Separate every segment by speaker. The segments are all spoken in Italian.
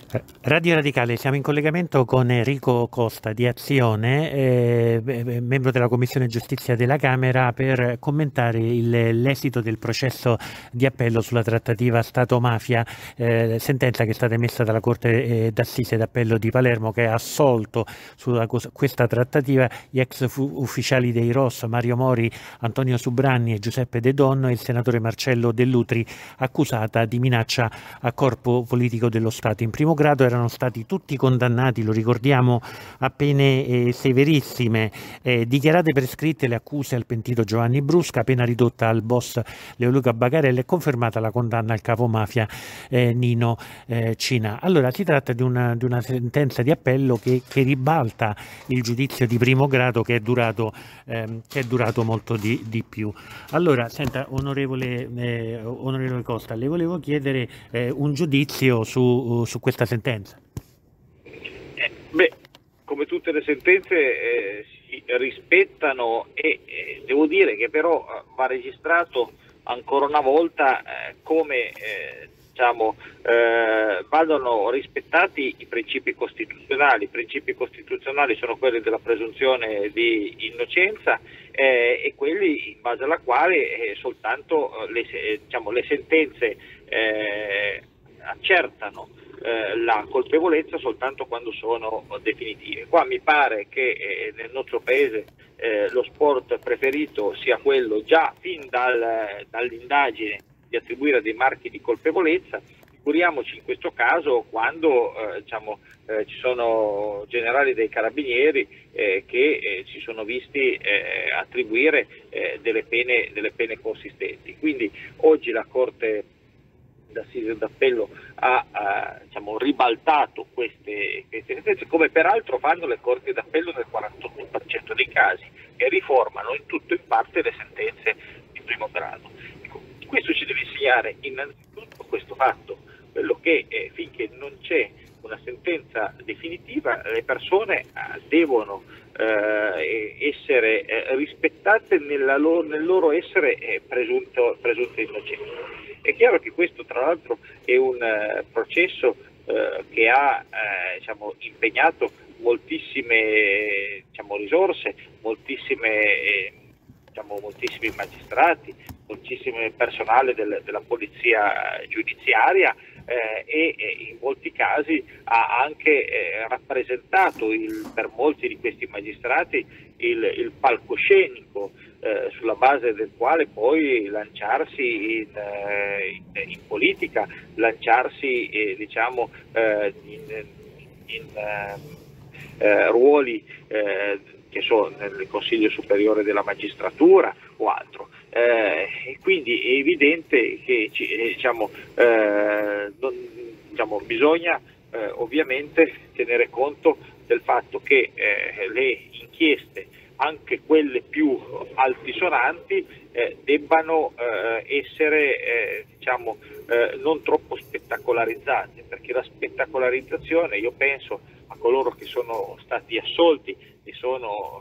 Speaker 1: Radio Radicale, siamo in collegamento con Enrico Costa di Azione, membro della Commissione Giustizia della Camera, per commentare l'esito del processo di appello sulla trattativa Stato-mafia, sentenza che è stata emessa dalla Corte d'Assise d'Appello di Palermo, che ha assolto su questa trattativa gli ex ufficiali dei ROS, Mario Mori, Antonio Subranni e Giuseppe De Donno, e il senatore Marcello Dell'Utri, accusata di minaccia a corpo politico dello Stato. In primo grado erano stati tutti condannati, lo ricordiamo, a pene severissime, dichiarate prescritte le accuse al pentito Giovanni Brusca, pena ridotta al boss Leoluca Bagarella, e confermata la condanna al capo mafia Nino Cina. Allora, si tratta di una sentenza di appello che ribalta il giudizio di primo grado, che è durato molto di più. Allora, senta, onorevole Costa, le volevo chiedere un giudizio su questa sentenza.
Speaker 2: Beh, come tutte le sentenze si rispettano e devo dire che però va registrato ancora una volta come vadano rispettati i principi costituzionali. I principi costituzionali sono quelli della presunzione di innocenza e quelli in base alla quale soltanto le sentenze accertano la colpevolezza soltanto quando sono definitive. Qua mi pare che nel nostro paese lo sport preferito sia quello, già fin dall'indagine, di attribuire dei marchi di colpevolezza. Figuriamoci in questo caso quando ci sono generali dei carabinieri che si sono visti attribuire delle pene consistenti. Quindi oggi la Corte d'Assise d'Appello ha ribaltato queste sentenze, come peraltro fanno le Corti d'Appello nel 48% dei casi, e riformano in tutto e in parte le sentenze di primo grado. Questo ci deve insegnare innanzitutto questo fatto, quello che finché non c'è una sentenza definitiva le persone devono essere rispettate nel loro essere presunte innocenti. È chiaro che questo tra l'altro è un processo che ha impegnato moltissime risorse, moltissimi magistrati, moltissimo personale della polizia giudiziaria e in molti casi ha anche rappresentato per molti di questi magistrati il palcoscenico sulla base del quale poi lanciarsi in politica, lanciarsi in ruoli che sono nel Consiglio Superiore della Magistratura o altro. E quindi è evidente che bisogna ovviamente tenere conto del fatto che le inchieste, anche quelle più altisonanti, debbano essere non troppo spettacolarizzate, perché la spettacolarizzazione, io penso a coloro che sono stati assolti e sono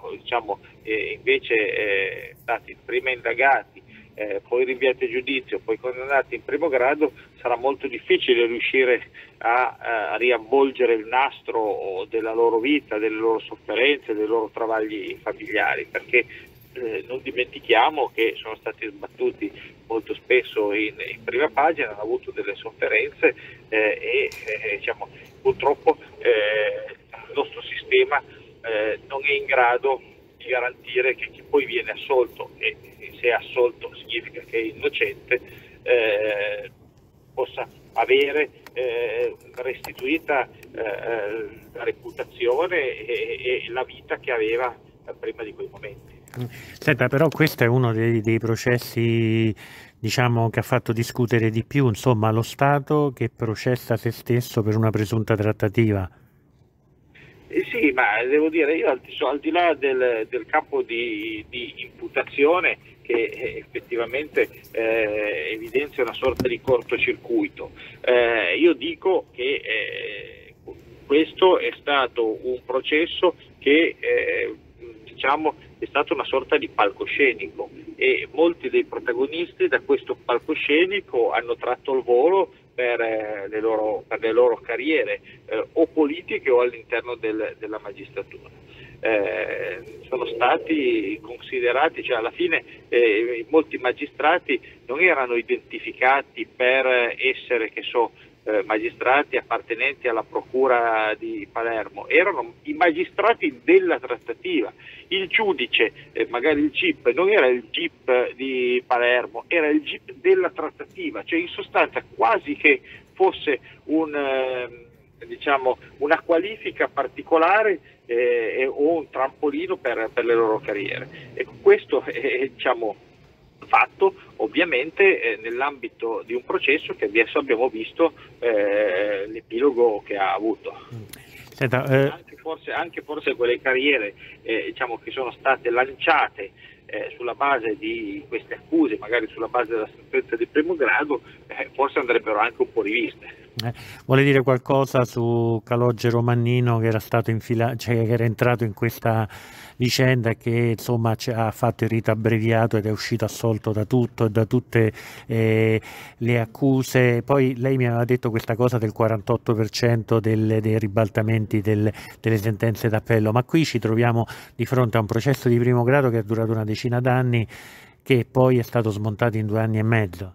Speaker 2: invece stati prima indagati, poi rinviati a giudizio, poi condannati in primo grado, sarà molto difficile riuscire a riavvolgere il nastro della loro vita, delle loro sofferenze, dei loro travagli familiari, perché non dimentichiamo che sono stati sbattuti molto spesso in prima pagina, hanno avuto delle sofferenze purtroppo il nostro sistema non è in grado di garantire che chi poi viene assolto, e se è assolto significa che è innocente, possa avere restituita la reputazione e la vita che aveva prima di quei momenti.
Speaker 1: Senta, però questo è uno dei processi, che ha fatto discutere di più, insomma, lo Stato che processa se stesso per una presunta trattativa.
Speaker 2: Sì, ma devo dire, io al di là del campo di imputazione, che effettivamente evidenzia una sorta di cortocircuito, io dico che questo è stato un processo che è stato una sorta di palcoscenico, e molti dei protagonisti da questo palcoscenico hanno tratto il volo per le loro carriere o politiche o all'interno della magistratura. Sono stati considerati, cioè alla fine molti magistrati non erano identificati per essere, che so, magistrati appartenenti alla procura di Palermo, erano i magistrati della trattativa. Il giudice, magari il GIP, non era il GIP di Palermo, era il GIP della trattativa, cioè in sostanza quasi che fosse diciamo, una qualifica particolare o un trampolino per le loro carriere. Ecco, questo è diciamo, fatto ovviamente nell'ambito di un processo che adesso abbiamo visto l'epilogo che ha avuto.
Speaker 1: Senta,
Speaker 2: anche forse quelle carriere diciamo, che sono state lanciate sulla base di queste accuse, magari sulla base della sentenza di primo grado, forse andrebbero anche un po' riviste.
Speaker 1: Vuole dire qualcosa su Calogero Mannino, che era stato cioè che era entrato in questa vicenda e che insomma ha fatto il rito abbreviato ed è uscito assolto da tutto e da tutte le accuse? Poi lei mi aveva detto questa cosa del 48% dei ribaltamenti delle sentenze d'appello, ma qui ci troviamo di fronte a un processo di primo grado che è durato una decina d'anni, che poi è stato smontato in 2 anni e mezzo.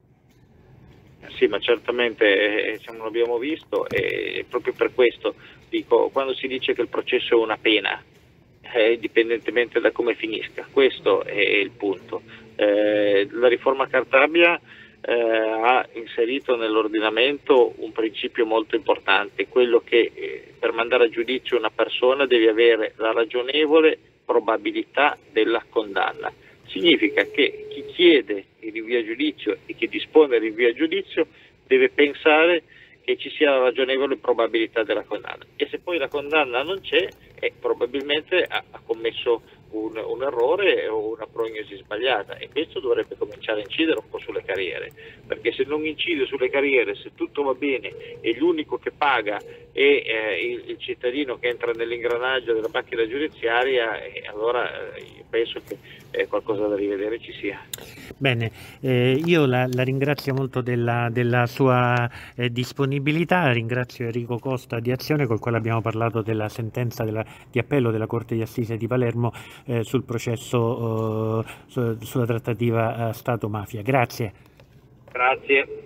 Speaker 2: Sì, ma certamente non l'abbiamo visto, e proprio per questo dico, quando si dice che il processo è una pena, indipendentemente da come finisca, questo è il punto. La riforma Cartabia ha inserito nell'ordinamento un principio molto importante, quello che per mandare a giudizio una persona deve avere la ragionevole probabilità della condanna. Significa che chi chiede il rinvio a giudizio e chi dispone il rinvio a giudizio deve pensare che ci sia la ragionevole probabilità della condanna, e se poi la condanna non c'è, probabilmente ha commesso un errore o una prognosi sbagliata, e questo dovrebbe cominciare a incidere un po' sulle carriere, perché se non incide sulle carriere, se tutto va bene e l'unico che paga è il cittadino che entra nell'ingranaggio della macchina giudiziaria, allora io penso che qualcosa da rivedere ci sia.
Speaker 1: Bene, io la ringrazio molto della sua disponibilità, ringrazio Enrico Costa di Azione, col quale abbiamo parlato della sentenza di appello della Corte di Assise di Palermo sul processo sulla trattativa Stato-mafia. Grazie.
Speaker 2: Grazie.